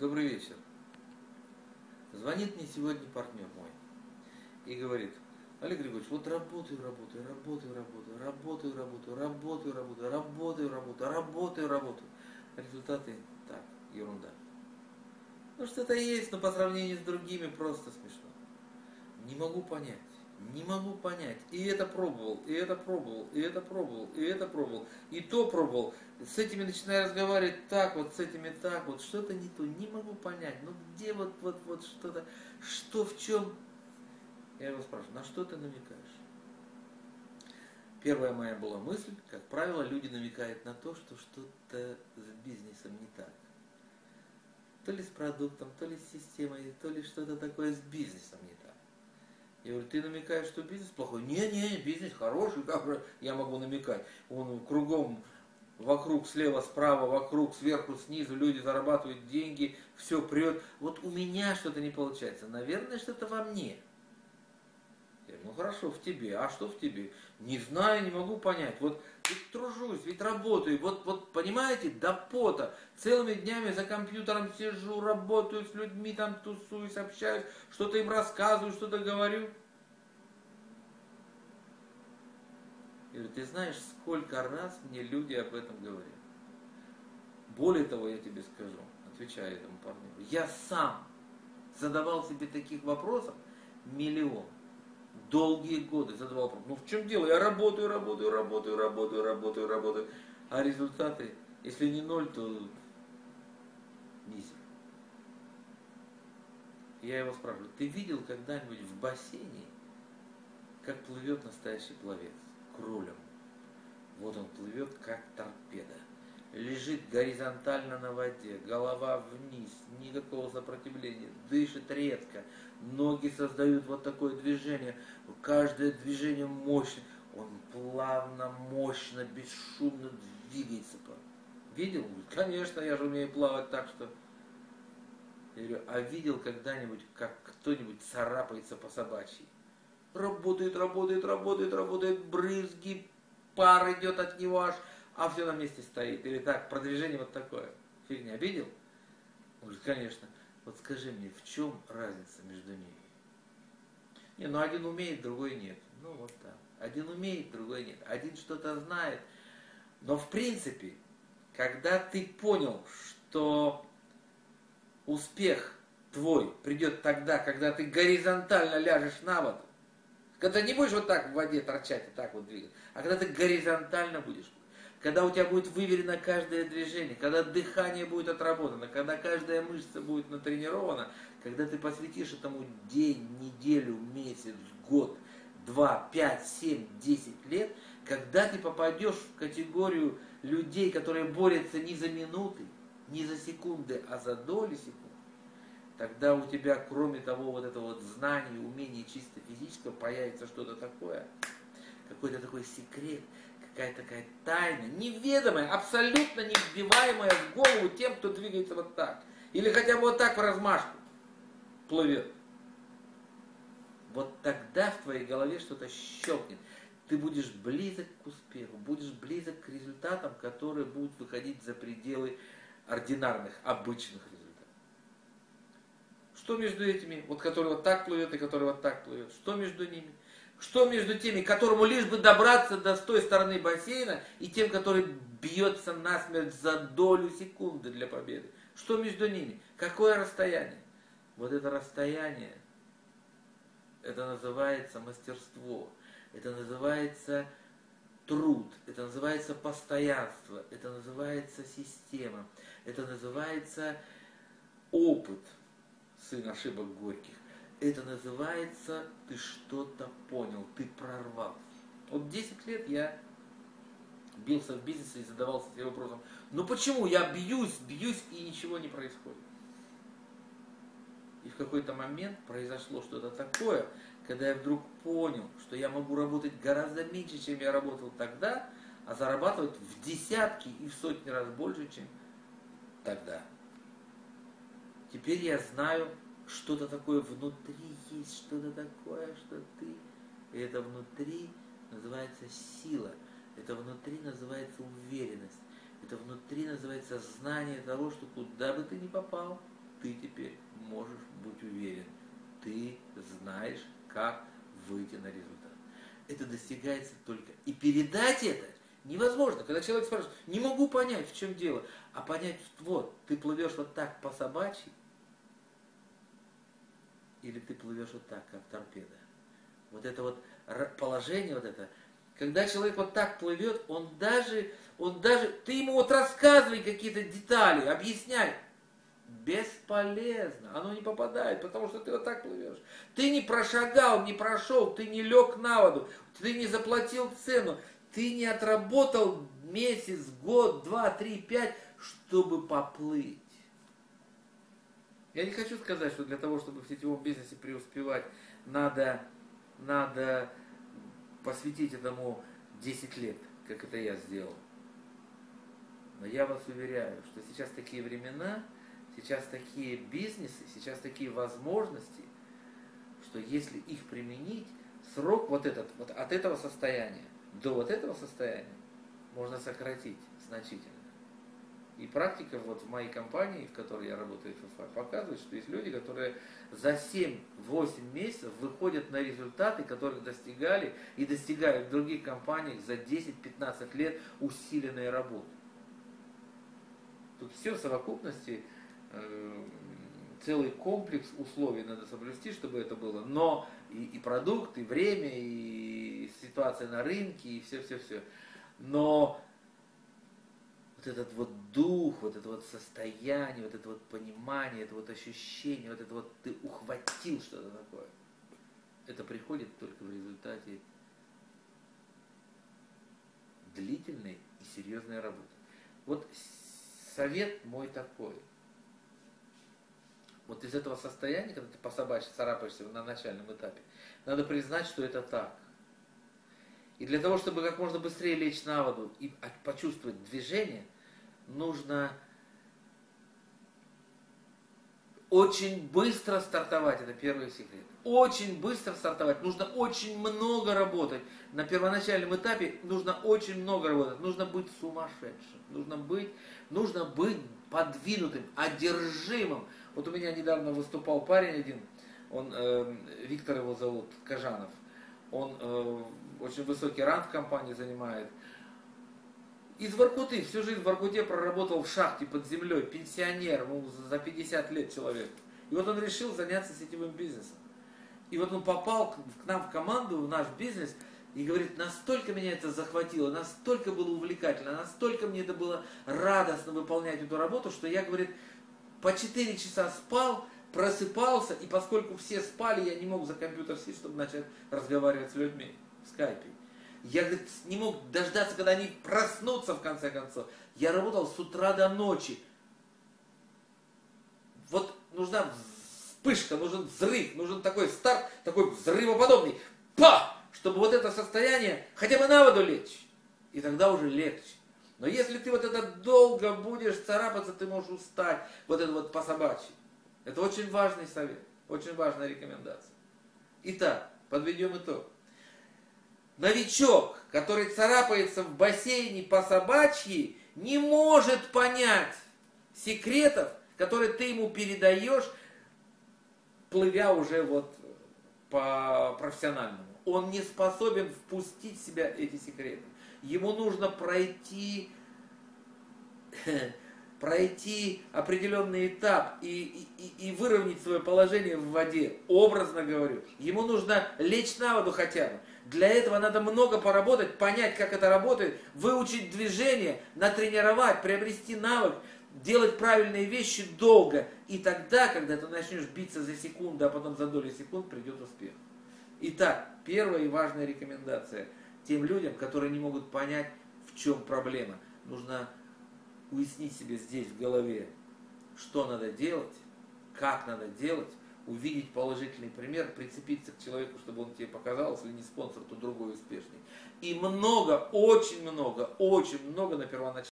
Добрый вечер. Звонит мне сегодня партнер мой и говорит: Олег Григорьевич, вот работаю, результаты так, ерунда. Ну что-то есть, но по сравнению с другими просто смешно. Не могу понять. Не могу понять. И это пробовал, и это пробовал, и это пробовал, и это пробовал, и то пробовал. С этими начинаю разговаривать так вот, с этими так вот. Что-то не то. Не могу понять. Ну где вот что-то, что в чем? Я его спрашиваю, на что ты намекаешь? Первая моя была мысль, как правило, люди намекают на то, что что-то с бизнесом не так. То ли с продуктом, то ли с системой, то ли что-то такое с бизнесом не так. Я говорю, ты намекаешь, что бизнес плохой? Не, бизнес хороший, как же я могу намекать? Он кругом, вокруг, слева, справа, вокруг, сверху, снизу, люди зарабатывают деньги, все прет. Вот у меня что-то не получается. Наверное, что-то во мне. Я говорю, ну хорошо, в тебе. А что в тебе? Не знаю, не могу понять. Вот ведь тружусь, ведь работаю. Вот понимаете, до пота. Целыми днями за компьютером сижу, работаю с людьми, там тусуюсь, общаюсь, что-то им рассказываю, что-то говорю. Я говорю, ты знаешь, сколько раз мне люди об этом говорят. Более того, я тебе скажу, отвечая этому парню, я сам задавал себе таких вопросов миллион. Долгие годы задавал вопрос. Ну в чем дело? Я работаю. А результаты, если не ноль, то мизер. Я его спрашиваю, ты видел когда-нибудь в бассейне, как плывет настоящий пловец? Кролем. Вот он плывет, как торпеда. Лежит горизонтально на воде, голова вниз, никакого сопротивления, дышит редко, ноги создают вот такое движение, каждое движение мощное, он плавно, мощно, бесшумно двигается. Видел? Конечно, я же умею плавать так, что... Я говорю, а видел когда-нибудь, как кто-нибудь царапается по собачьей? Работает, брызги, пар идет от него аж, а все на месте стоит. Или так, продвижение вот такое. Фигня. Видел? Он говорит, конечно. Вот скажи мне, в чем разница между ними? Не, ну один умеет, другой нет. Ну вот так. Один умеет, другой нет. Один что-то знает. Но в принципе, когда ты понял, что успех твой придет тогда, когда ты горизонтально ляжешь на воду, когда не будешь вот так в воде торчать и так вот двигать, а когда ты горизонтально будешь, когда у тебя будет выверено каждое движение, когда дыхание будет отработано, когда каждая мышца будет натренирована, когда ты посвятишь этому день, неделю, месяц, год, 2, 5, 7, 10 лет, когда ты попадешь в категорию людей, которые борются не за минуты, не за секунды, а за доли секунд, тогда у тебя, кроме того вот этого вот знания, умения чисто физического, появится что-то такое, какой-то такой секрет, какая-то такая тайна, неведомая, абсолютно не вбиваемая в голову тем, кто двигается вот так. Или хотя бы вот так в размашку плывет. Вот тогда в твоей голове что-то щелкнет. Ты будешь близок к успеху, будешь близок к результатам, которые будут выходить за пределы ординарных, обычных результатов. Что между этими, вот который вот так плывет и который вот так плывет, что между ними? Что между теми, которому лишь бы добраться до той стороны бассейна, и тем, который бьется насмерть за долю секунды для победы? Что между ними? Какое расстояние? Вот это расстояние, это называется мастерство, это называется труд, это называется постоянство, это называется система, это называется опыт, сын ошибок горьких. Это называется, ты что-то понял, ты прорвался. Вот 10 лет я бился в бизнесе и задавался себе вопросом, ну почему я бьюсь и ничего не происходит? И в какой-то момент произошло что-то такое, когда я вдруг понял, что я могу работать гораздо меньше, чем я работал тогда, а зарабатывать в десятки и в сотни раз больше, чем тогда. Теперь я знаю, что-то такое внутри есть, что-то такое, что ты. И это внутри называется сила, это внутри называется уверенность, это внутри называется знание того, что куда бы ты ни попал, ты теперь можешь быть уверен. Ты знаешь, как выйти на результат. Это достигается только. И передать это невозможно. Когда человек спрашивает, не могу понять, в чем дело. А понять, вот, ты плывешь вот так по собачьи, или ты плывешь вот так, как торпеда. Вот это вот положение, вот это. Когда человек вот так плывет, он даже, ты ему вот рассказывай какие-то детали, объясняй. Бесполезно. Оно не попадает, потому что ты вот так плывешь. Ты не прошагал, не прошел, ты не лег на воду, ты не заплатил цену, ты не отработал месяц, год, 2, 3, 5, чтобы поплыть. Я не хочу сказать, что для того, чтобы в сетевом бизнесе преуспевать, надо посвятить этому 10 лет, как это я сделал. Но я вас уверяю, что сейчас такие времена, сейчас такие бизнесы, сейчас такие возможности, что если их применить, срок вот от этого состояния до вот этого состояния можно сократить значительно. И практика вот в моей компании, в которой я работаю, ФФА, показывает, что есть люди, которые за 7-8 месяцев выходят на результаты, которые достигали и достигают в других компаниях за 10-15 лет усиленной работы. Тут все в совокупности, целый комплекс условий надо соблюсти, чтобы это было. Но и продукт, и время, и ситуация на рынке, и все-все-все. Но вот этот вот дух, вот это вот состояние, вот это вот понимание, это вот ощущение, вот это вот ты ухватил что-то такое. Это приходит только в результате длительной и серьезной работы. Вот совет мой такой. Вот из этого состояния, когда ты по собачьи царапаешься на начальном этапе, надо признать, что это так. И для того, чтобы как можно быстрее лечь на воду и почувствовать движение, нужно очень быстро стартовать. Это первый секрет. Очень быстро стартовать. Нужно очень много работать. На первоначальном этапе нужно очень много работать. Нужно быть сумасшедшим. Нужно быть подвинутым, одержимым. Вот у меня недавно выступал парень один. Виктор его зовут, Кажанов. Он очень высокий ранг в компании занимает. Из Воркуты, всю жизнь в Воркуте проработал в шахте под землей, пенсионер, за 50 лет человек. И вот он решил заняться сетевым бизнесом. И вот он попал к нам в команду, в наш бизнес, и говорит, настолько меня это захватило, настолько было увлекательно, настолько мне это было радостно выполнять эту работу, что я, говорит, по 4 часа спал, просыпался, и поскольку все спали, я не мог за компьютер сесть, чтобы начать разговаривать с людьми в скайпе. Я, говорит, не мог дождаться, когда они проснутся в конце концов. Я работал с утра до ночи. Вот нужна вспышка, нужен взрыв, нужен такой старт, такой взрывоподобный. Па! Чтобы вот это состояние хотя бы на воду лечь. И тогда уже легче. Но если ты вот это долго будешь царапаться, ты можешь устать. Вот это вот по собачьи. Это очень важный совет, очень важная рекомендация. Итак, подведем итог. Новичок, который царапается в бассейне по собачьи, не может понять секретов, которые ты ему передаешь, плывя уже вот по профессиональному. Он не способен впустить в себя эти секреты. Ему нужно пройти определенный этап и выровнять свое положение в воде, образно говорю. Ему нужно лечь на воду хотя бы. Для этого надо много поработать, понять, как это работает, выучить движение, натренировать, приобрести навык, делать правильные вещи долго. И тогда, когда ты начнешь биться за секунду, а потом за долю секунд, придет успех. Итак, первая и важная рекомендация тем людям, которые не могут понять, в чем проблема. Нужно уяснить себе здесь, в голове, что надо делать, как надо делать, увидеть положительный пример, прицепиться к человеку, чтобы он тебе показал, если не спонсор, то другой успешный. И очень много на первоначальном